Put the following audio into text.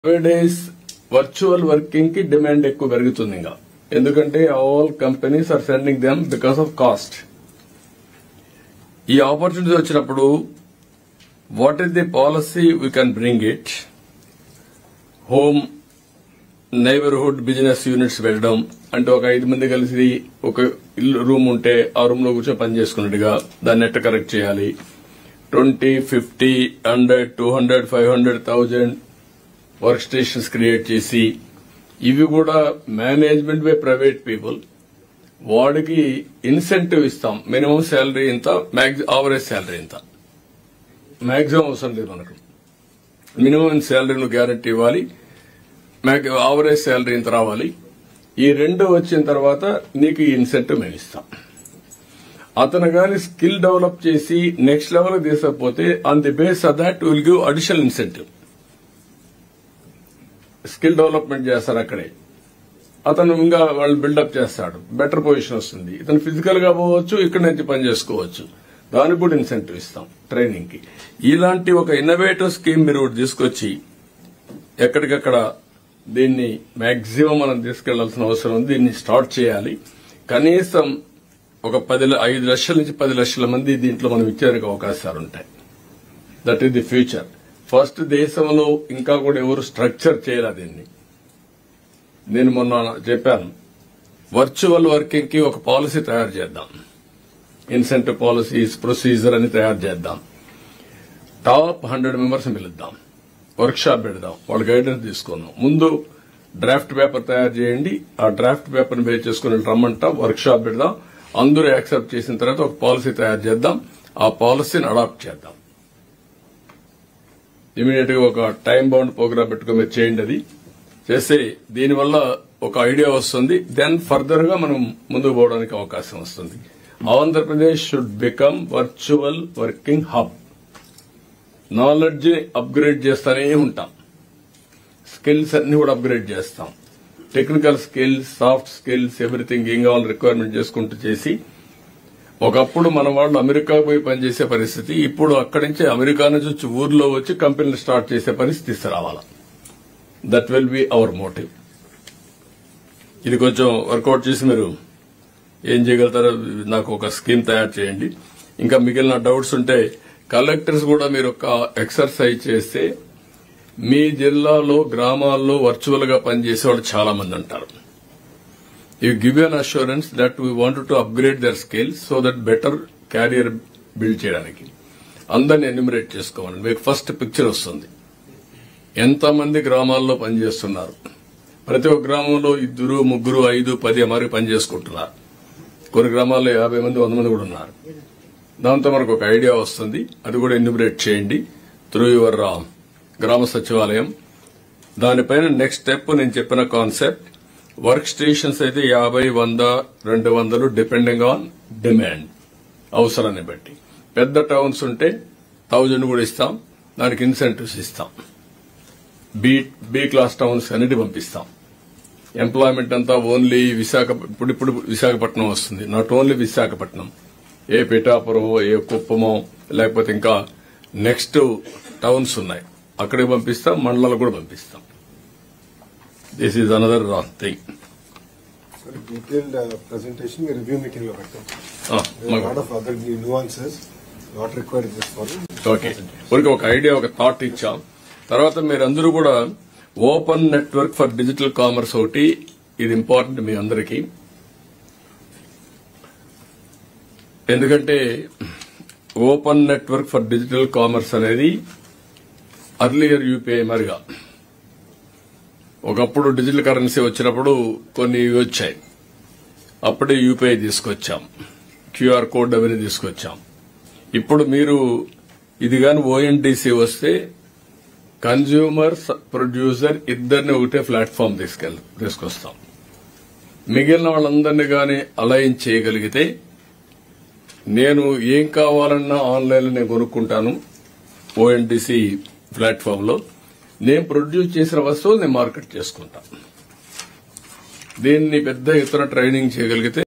Nowadays, virtual working ki demand ekku పెరుగుతుంది ఇంకా ఎందుకంటే all companies are sending them because of cost. ఈ opportunity వచ్చినప్పుడు what is the policy we can bring it? Home neighborhood business units వెళ్ళడం అంటే ఒక 5 మంది కలిసి ఒక ఇల్లు రూమ్ ఉంటే ఆ రూమ్ లో కూర్చొని పని చేసుకున్నట్టుగా దాన్ని ఎట్లా కరెక్ట్ చేయాలి 20, 50, 100, 200, 500,000 వర్క్ స్టేషన్స్ క్రియేట్ చేసి ఇవి కూడా మేనేజ్మెంట్ బై ప్రైవేట్ పీపుల్ వాడికి ఇన్సెంటివ్ ఇస్తాం మినిమం శాలరీ ఇంత ఆవరేజ్ శాలరీ ఇంత మాక్సిమం అవసరం లేదు మనకు మినిమం శాలరీ నువ్వు గ్యారంటీ ఇవ్వాలి ఆవరేజ్ శాలరీ ఇంత రావాలి ఈ రెండు వచ్చిన తర్వాత నీకు ఈ ఇన్సెంటివ్ మేము ఇస్తాం అతను గాని స్కిల్ డెవలప్ చేసి నెక్స్ట్ లెవెల్ తీసుకపోతే on the base of that will give additional incentive skill development చేస్తారు అక్కడే అతను ఇంకా వాళ్ళు బిల్డప్ చేస్తాడు బెటర్ పొజిషన్ వస్తుంది ఇతను ఫిజికల్ గా పోవచ్చు ఇక్కడ నుంచి పని చేసుకోవచ్చు దానికి కూడా ఇన్సెంటివ్ ఇస్తాం ట్రైనింగ్ కి ఇలాంటి ఒక ఇన్నోవేటివ్ స్కీమ్ మీరు తీసుకొచ్చి ఎక్కడికక్కడ దీన్ని మాక్సిమం మనం తీసుకెళ్లాల్సిన అవసరం ఉంది దీన్ని స్టార్ట్ చేయాలి కనీసం ఒక 5 లక్షల నుంచి 10 లక్షల మంది దీంట్లో మనం ఇచ్చేందుకు అవకాశాలుంటాయి that is the future first దేశంలో ఇంకా కూడా ఎవరు స్ట్రక్చర్ చేయలేదు దీన్ని నేను మొన్న చెప్పాను వర్చువల్ వర్కింగ్ కి ఒక పాలసీ తయారు చేద్దాం ఇన్సెంటివ్ పాలసీస్ ప్రొసీజర్ అని తయారు చేద్దాం టాప్ 100 మెంబర్స్ పిలుద్దాం వర్క్ షాప్ పెడదాం వాళ్ళ గైడెన్స్ తీసుకుందాం ముందు డ్రాఫ్ట్ పేపర్ తయారు చేయండి ఆ డ్రాఫ్ట్ పేపర్ బేస్ చేసుకుని రమ్మంటాం వర్క్ షాప్ పెడదాం అందరూ యాక్సెప్ట్ చేసిన తర్వాత ఒక పాలసీ తయారు చేద్దాం ఆ పాలసీని అడాప్ట్ చేద్దాం ఇమీడియట్ గా ఒక టైం బౌండ్ ప్రోగ్రామ్ పెట్టుకుని మీరు చేయండి అది చేస్తే దీనివల్ల ఒక ఐడియా వస్తుంది దెన్ ఫర్దర్ గా మనం ముందుకు పోవడానికి అవకాశం వస్తుంది Andhra Pradesh should become virtual working hub knowledge upgrade చేస్తానే ఉంటాం స్కిల్స్ అన్ని కూడా అప్గ్రేడ్ చేస్తాం technical skills soft skills everything ఏం కావాలి రిక్వైర్మెంట్ చేసుకుంటూ చేసి ఒకప్పుడు మన వాళ్ళు అమెరికా పోయి పనిచేసే పరిస్థితి ఇప్పుడు అక్కడి నుంచి అమెరికా నుంచి వచ్చి ఊర్లో వచ్చి కంపెనీలు స్టార్ట్ చేసే పరిస్థితి తీసుకురావాలా that will be our motive ఇది కొంచెం వర్కౌట్ చేసి మీరు ఏం చేయగలుగుతారో నాకు ఒక స్కీమ్ తయారు చేయండి ఇంకా మిగిలిన డౌట్స్ ఉంటే కలెక్టర్స్ కూడా మీరు ఒక ఎక్సర్సైజ్ చేస్తే మీ జిల్లాలో గ్రామాల్లో వర్చువల్ గా పనిచేసే వాళ్ళు చాలా మంది ఉంటారు You give an assurance that we wanted to upgrade their skills so that better career build చేయడానికి అందరిని ఎన్యూమరేట్ చేసుకోవాలి మీకు ఫస్ట్ పిక్చర్ వస్తుంది ఎంతమంది గ్రామాల్లో పనిచేస్తున్నారు ప్రతి ఒక్క గ్రామంలో 2, 3, 5, 10 మరి పనిచేసుకుంటున్నారు కొన్ని గ్రామాల్లో 50 మంది 100 మంది కూడా ఉన్నారు దాంతో మనకు ఒక ఐడియా వస్తుంది అది కూడా ఎన్యూమరేట్ చేయండి త్రూ యువర్ గ్రామ సచివాలయం దానిపైన నెక్స్ట్ స్టెప్ నేను చెప్పిన కాన్సెప్ట్ వర్క్ స్టేషన్స్ అయితే 50, 100, 200 డిపెండింగ్ ఆన్ డిమాండ్ అవసరాన్ని బట్టి పెద్ద టౌన్స్ ఉంటే 1000 కూడా ఇస్తాం దానికి ఇన్సెంటివ్స్ ఇస్తాం బి క్లాస్ టౌన్స్ అన్నిటి పంపిస్తాం ఎంప్లాయ్మెంట్ అంతా ఓన్లీ ఇప్పుడు విశాఖపట్నం వస్తుంది నాట్ ఓన్లీ విశాఖపట్నం ఏ పిఠాపురమో ఏ కుప్పమో లేకపోతే ఇంకా నెక్స్ట్ టౌన్స్ ఉన్నాయి అక్కడికి పంపిస్తాం మండలాలు కూడా పంపిస్తాం This is another thing. So, detailed presentation, we review meeting lo pettam. There are a lot of other nuances not required in this forum. Okay. ఒక ఐడియా ఒక థాట్ ఇచ్చాం తర్వాత మీరందరూ కూడా open network for digital commerce ఒకటి ఇది important మీ అందరికీ ఎందుకంటే open network for digital commerce అనేది అర్లియర్ యూపీఐ మరిగా ఒకప్పుడు డిజిటల్ కరెన్సీ వచ్చినప్పుడు కొన్ని వచ్చాయి అప్పుడే యూపీఐ తీసుకొచ్చాం క్యూఆర్ కోడ్ అవన్నీ తీసుకొచ్చాం ఇప్పుడు మీరు ఇది గాని ఓఎన్డీసీ వస్తే కన్జ్యూమర్ ప్రొడ్యూసర్ ఇద్దరిని ఒకటే ప్లాట్ఫామ్ తీసుకొస్తాం మిగిలిన వాళ్ళందరినీ గాని అలైన్ చేయగలిగితే నేను ఏం కావాలన్నా ఆన్లైన్ లో నేను కొనుక్కుంటాను ఓఎన్డీసీ ప్లాట్ఫామ్ లో నేను ప్రొడ్యూస్ చేసిన వస్తువులు నేను మార్కెట్ చేసుకుంటా దీన్ని పెద్ద ఎత్తున ట్రైనింగ్ చేయగలిగితే